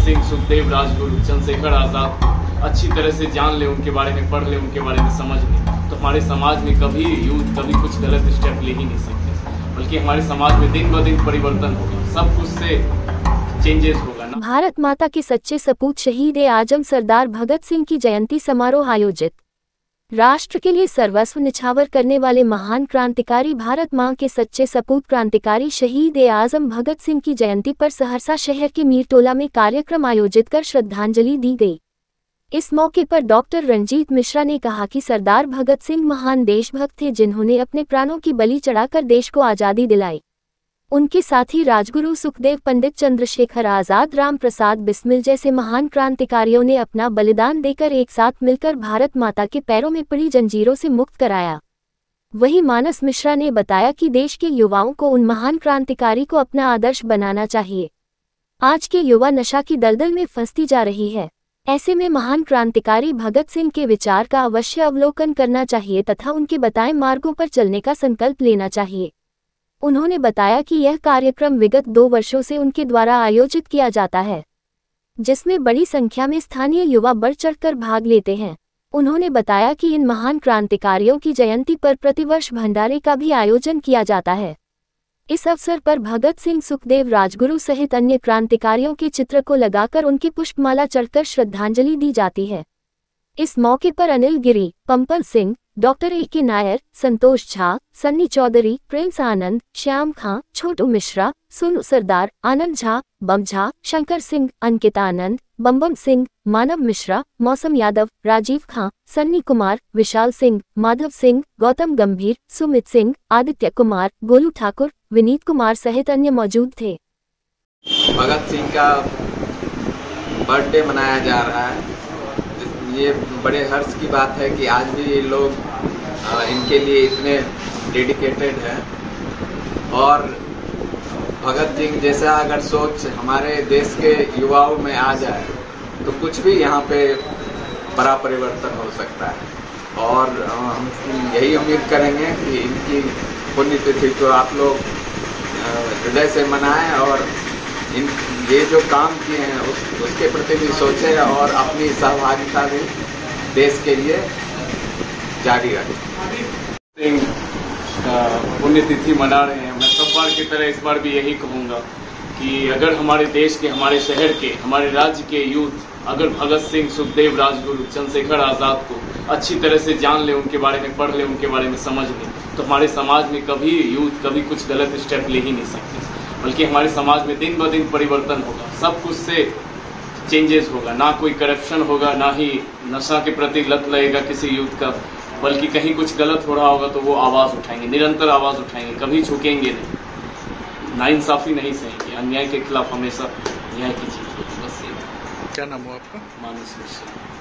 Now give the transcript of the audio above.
सिंह, सुखदेव, राजगुरु, चंद्रशेखर आजाद अच्छी तरह से जान ले, उनके बारे में पढ़ ले, उनके बारे में समझ ले, तो हमारे समाज में कभी यूथ कभी कुछ गलत स्टेप ले ही नहीं सकते, बल्कि हमारे समाज में दिन ब दिन परिवर्तन होगा, सब कुछ से चेंजेस होगा ना। भारत माता के सच्चे सपूत शहीद आजम सरदार भगत सिंह की जयंती समारोह आयोजित। राष्ट्र के लिए सर्वस्व निछावर करने वाले महान क्रांतिकारी भारत मां के सच्चे सपूत क्रांतिकारी शहीद आजम भगत सिंह की जयंती पर सहरसा शहर के मीरटोला में कार्यक्रम आयोजित कर श्रद्धांजलि दी गई। इस मौके पर डॉक्टर रंजीत मिश्रा ने कहा कि सरदार भगत सिंह महान देशभक्त थे, जिन्होंने अपने प्राणों की बलि चढ़ाकर देश को आज़ादी दिलाई। उनके साथ ही राजगुरु सुखदेव, पंडित चंद्रशेखर आजाद, राम प्रसाद बिस्मिल जैसे महान क्रांतिकारियों ने अपना बलिदान देकर एक साथ मिलकर भारत माता के पैरों में पड़ी जंजीरों से मुक्त कराया। वहीं मानस मिश्रा ने बताया कि देश के युवाओं को उन महान क्रांतिकारी को अपना आदर्श बनाना चाहिए। आज के युवा नशा की दलदल में फंसती जा रही है। ऐसे में महान क्रांतिकारी भगत सिंह के विचार का अवश्य अवलोकन करना चाहिए तथा उनके बताए मार्गों पर चलने का संकल्प लेना चाहिए। उन्होंने बताया कि यह कार्यक्रम विगत 2 वर्षों से उनके द्वारा आयोजित किया जाता है, जिसमें बड़ी संख्या में स्थानीय युवा बढ़ चढ़कर भाग लेते हैं। उन्होंने बताया कि इन महान क्रांतिकारियों की जयंती पर प्रतिवर्ष भंडारे का भी आयोजन किया जाता है। इस अवसर पर भगत सिंह, सुखदेव, राजगुरु सहित अन्य क्रांतिकारियों के चित्र को लगाकर उनकी पुष्पमाला चढ़कर श्रद्धांजलि दी जाती है। इस मौके पर अनिल गिरी, पंपल सिंह, डॉक्टर ए.के. नायर, संतोष झा, सन्नी चौधरी, प्रिंस आनंद, श्याम खां, छोटू मिश्रा, सोनू सरदार, आनंद झा, बम झा, शंकर सिंह, अंकिता आनंद, बम सिंह, मानव मिश्रा, मौसम यादव, राजीव खां, सन्नी कुमार, विशाल सिंह, माधव सिंह, गौतम गंभीर, सुमित सिंह, आदित्य कुमार, गोलू ठाकुर, विनीत कुमार सहित अन्य मौजूद थे। भगत सिंह का बर्थडे मनाया जा रहा है। ये बड़े हर्ष की बात है कि आज भी ये लोग इनके लिए इतने डेडिकेटेड हैं, और भगत सिंह जैसा अगर सोच हमारे देश के युवाओं में आ जाए तो कुछ भी यहाँ पे बड़ा परिवर्तन हो सकता है। और हम यही उम्मीद करेंगे कि इनकी पुण्यतिथि को आप लोग हृदय से मनाएं और ये जो काम किए हैं उसके प्रति भी सोचें और अपनी सहभागिता भी देश के लिए जारी रखें। पुण्यतिथि मना रहे हैं, मैं सब बार की तरह इस बार भी यही कहूँगा कि अगर हमारे देश के, हमारे शहर के, हमारे राज्य के यूथ अगर भगत सिंह, सुखदेव, राजगुरु, चंद्रशेखर आजाद को अच्छी तरह से जान ले, उनके बारे में पढ़ ले, उनके बारे में समझ ले, तो हमारे समाज में कभी यूथ कभी कुछ गलत स्टेप ले ही नहीं सकते, बल्कि हमारे समाज में दिन ब दिन परिवर्तन होगा, सब कुछ से चेंजेस होगा। ना कोई करप्शन होगा, ना ही नशा के प्रति लत लगेगा किसी यूथ का, बल्कि कहीं कुछ गलत हो रहा होगा तो वो आवाज़ उठाएंगे, निरंतर आवाज़ उठाएंगे, कभी झुकेंगे नहीं, नाइंसाफ़ी नहीं सहेंगे, अन्याय के खिलाफ हमेशा न्याय की जीत होगी। बस ये। क्या नाम हो आपका? मानस मिश्रा।